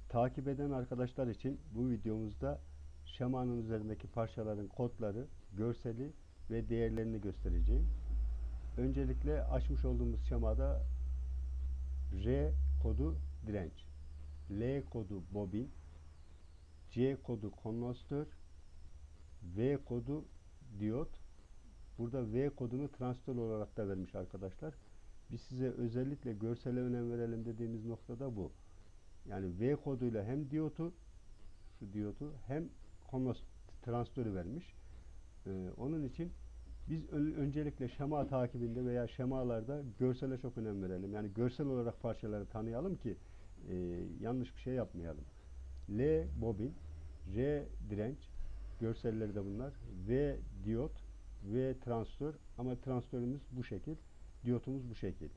Takip eden arkadaşlar için bu videomuzda şemanın üzerindeki parçaların kodları, görseli ve değerlerini göstereceğim. Öncelikle açmış olduğumuz şemada R kodu direnç, L kodu bobin, C kodu kondansatör, V kodu diyot. Burada V kodunu transistör olarak da vermiş arkadaşlar. Biz size özellikle görsele önem verelim dediğimiz noktada bu. Yani V koduyla hem diyotu, şu diyotu hem transistörü vermiş. Onun için biz öncelikle şema takibinde veya şemalarda görsele çok önem verelim. Yani görsel olarak parçaları tanıyalım ki yanlış bir şey yapmayalım. L bobin, R direnç, görselleri de bunlar. V diyot, V transistör ama transistörümüz bu şekil, diyotumuz bu şekil.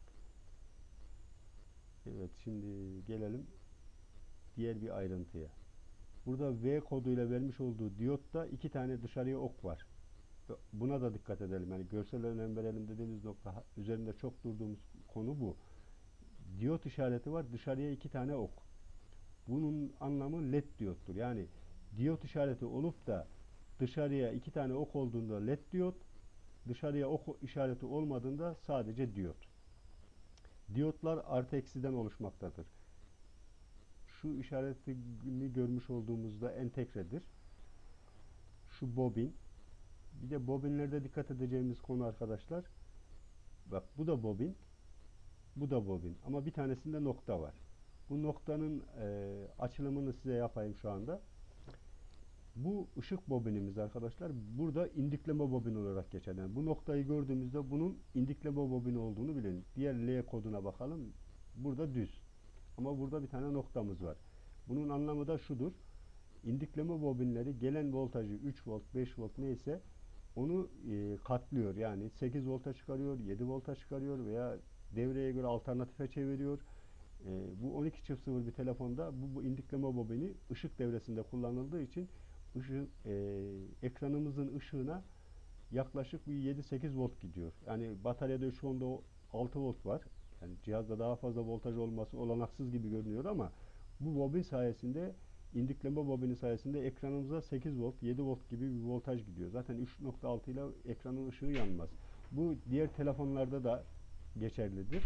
Evet, şimdi gelelim diğer bir ayrıntıya. Burada V koduyla vermiş olduğu diyotta iki tane dışarıya ok var. Buna da dikkat edelim. Yani görsel önem verelim dediğimiz nokta, üzerinde çok durduğumuz konu bu. Diyot işareti var. Dışarıya iki tane ok. Bunun anlamı led diyottur. Yani diyot işareti olup da dışarıya iki tane ok olduğunda led diyot, dışarıya ok işareti olmadığında sadece diyot. Diyotlar artı eksiden oluşmaktadır. Şu işaretini görmüş olduğumuzda entegredir. Şu bobin. Bir de bobinlerde dikkat edeceğimiz konu arkadaşlar. Bak, bu da bobin, bu da bobin. Ama bir tanesinde nokta var. Bu noktanın açılımını size yapayım şu anda. Bu ışık bobinimiz arkadaşlar. Burada indikleme bobini olarak geçer. Yani bu noktayı gördüğümüzde bunun indikleme bobini olduğunu bilin. Diğer L koduna bakalım. Burada düz. Ama burada bir tane noktamız var. Bunun anlamı da şudur. İndikleme bobinleri gelen voltajı 3 volt, 5 volt neyse onu katlıyor. Yani 8 volta çıkarıyor, 7 volta çıkarıyor veya devreye göre alternatife çeviriyor. Bu 12.0 bir telefonda bu indikleme bobini ışık devresinde kullanıldığı için ekranımızın ışığına yaklaşık bir 7-8 volt gidiyor. Yani bataryada şu anda 6 volt var. Yani cihazda daha fazla voltaj olması olanaksız gibi görünüyor ama bu bobin sayesinde, indikleme bobini sayesinde ekranımıza 8 volt, 7 volt gibi bir voltaj gidiyor. Zaten 3.6 ile ekranın ışığı yanmaz. Bu diğer telefonlarda da geçerlidir.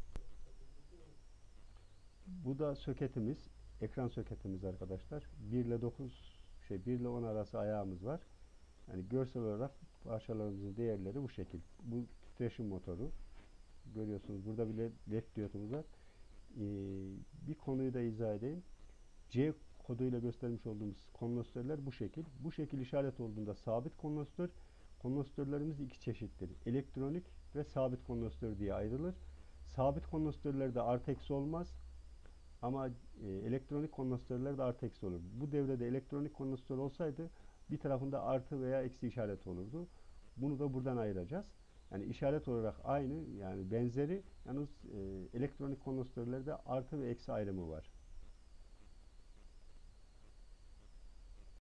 Bu da soketimiz, ekran soketimiz arkadaşlar. 1 ile 1 ile 10 arası ayağımız var. Yani görsel olarak parçalarımızın değerleri bu şekil. Bu titreşim motoru. Görüyorsunuz burada bile led diyodumuz var. Bir konuyu da izah edeyim. C koduyla göstermiş olduğumuz kondansatörler bu şekil. Bu şekil işaret olduğunda sabit kondansatör. Kondansatörlerimiz iki çeşittir. Elektronik ve sabit kondansatör diye ayrılır. Sabit kondansatörlerde artı eksi olmaz. Ama elektronik kondansatörler de artı eksi olur. Bu devrede elektronik kondansatör olsaydı bir tarafında artı veya eksi işareti olurdu. Bunu da buradan ayıracağız. Yani işaret olarak aynı, yani benzeri, yalnız elektronik kondansatörlerde artı ve eksi ayrımı var.